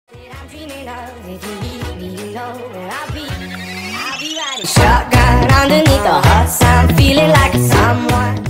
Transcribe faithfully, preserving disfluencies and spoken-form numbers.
I'm dreaming of, if you need me, you know where I'll be. I'll be riding shotgun underneath the hot sun, feeling like someone.